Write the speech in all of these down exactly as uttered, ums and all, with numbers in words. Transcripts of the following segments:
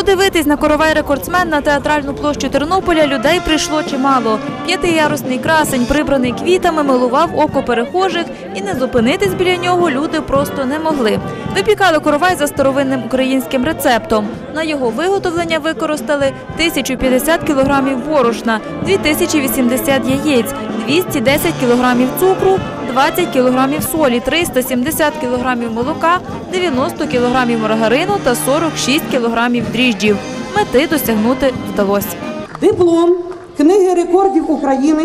Подивитись на коровай-рекордсмен на театральну площу Тернополя людей прийшло чимало. П'ятиярусний красень, прибраний квітами, милував око перехожих, і не зупинитись біля нього люди просто не могли. Випікали коровай за старовинним українським рецептом. На його виготовлення використали тисячу п'ятдесят кілограмів борошна, дві тисячі вісімдесят яєць, двісті десять кілограмів цукру, двадцять кілограмів солі, триста сімдесят кілограмів молока, дев'яносто кілограмів маргарину та сорок шість кілограмів дріжджів. Мети досягнути вдалося. Диплом Книги рекордів України.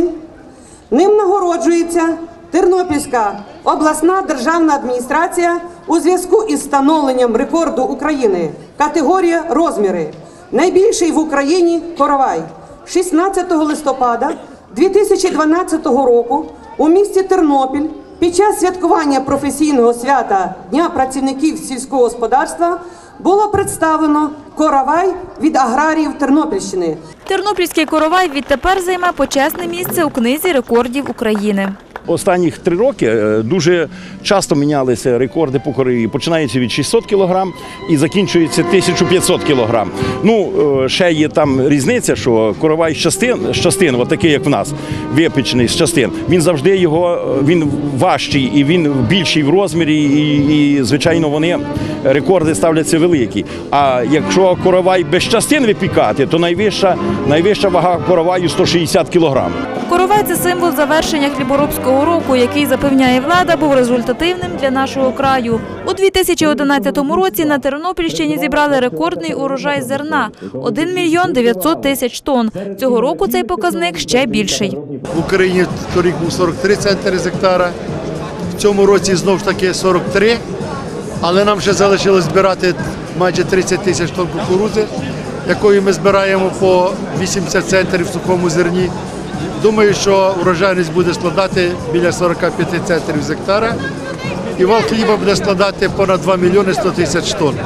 Ним нагороджується Тернопільська обласна державна адміністрація у зв'язку із встановленням рекорду України. Категорія розміри. Найбільший в Україні коровай. шістнадцятого листопада дві тисячі дванадцятого року у місті Тернопіль під час святкування професійного свята Дня працівників сільського господарства було представлено коровай від аграріїв Тернопільщини. Тернопільський коровай відтепер займе почесне місце у книзі рекордів України. Останніх три роки дуже часто мінялися рекорди по корові. Починаються від шістсот кілограм і закінчується тисяча п'ятсот кілограм. Ну, ще є там різниця, що коровай з частин, з частин, от такий, як в нас, випечений з частин, він завжди його, він важчий і він більший в розмірі, і, і звичайно, вони, рекорди ставляться великі. А якщо коровай без частин випікати, то найвища, найвища вага короваю сто шістдесят кілограм. Коровай – це символ завершення хліборобського року, який, запевняє влада, був результативним для нашого краю. У дві тисячі одинадцятому році на Тернопільщині зібрали рекордний урожай зерна – один мільйон дев'ятсот тисяч тонн. Цього року цей показник ще більший. В Україні торік був сорок три центнери з гектара, в цьому році знову ж таки сорок три, але нам ще залишилось збирати майже тридцять тисяч тонн кукурудзи, якою ми збираємо по вісімдесят центнерів в сухому зерні. Думаю, що урожайність буде складати біля сорока п'яти центнерів з гектара, і вал хліба буде складати понад два мільйони сто тисяч тонн.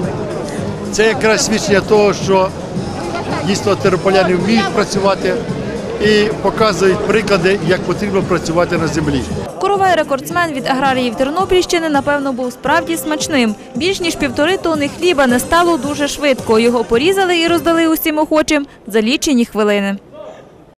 Це якраз свідчення того, що дійсно тернополяни вміють працювати і показують приклади, як потрібно працювати на землі. Коровай-рекордсмен від аграріїв Тернопільщини, напевно, був справді смачним. Більш ніж півтори тонни хліба не стало дуже швидко. Його порізали і роздали усім охочим за лічені хвилини.